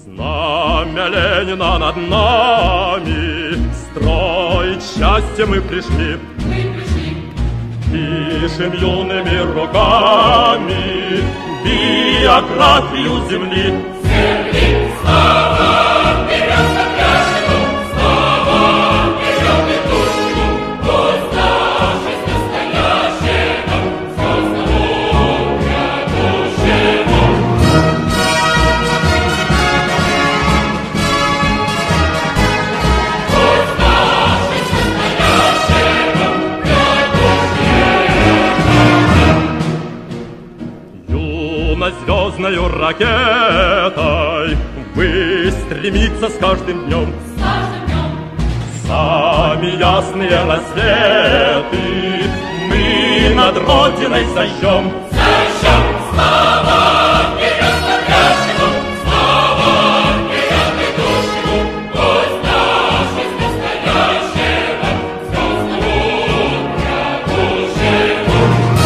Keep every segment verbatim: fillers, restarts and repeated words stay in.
Знамя Ленина над нами, строить счастье мы пришли. Мы пришли. Пишем юными руками биографию земли. Земли, слава, вперед запряжем, слава, вперед идущему, пусть наша жизнь настоящая, звездному грядущему. Пусть наша жизнь настоящая, грядущая. Юность звездною ракетой вы стремиться с каждым днем. С каждым днем. Сами ясные рассветы мы над Родиной зажжем. Зажжем, слава, вперед смотрящему, слава, вперед идущему, пусть наша жизнь настоящая, звездному грядущему.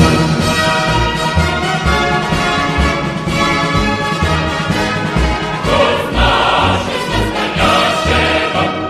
Пусть наша жизнь настоящая,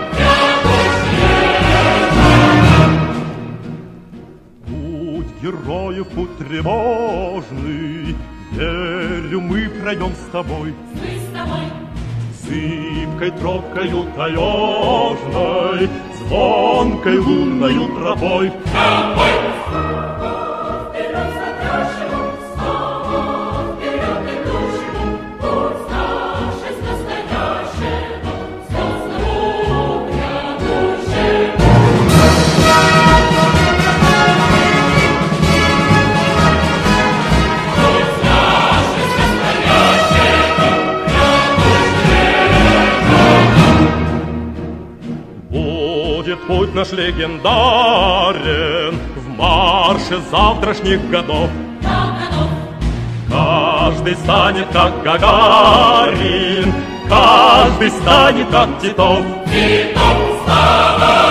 грядущая. Путь героев, путь тревожный, верю, мы пройдем с тобой. Мы с тобой. Зыбкой тропкою таежной, звонкой лунною тропой. Тропой. Вперед смотрящему, слава, вперед идущему, пусть наша жизнь настоящая, звездному грядущему. Пусть наша жизнь настоящая, грядущая. Будет путь наш легендарен в марше завтрашних годов. Нам годов. Каждый станет как Гагарин, каждый станет как Титов. Титов, слава!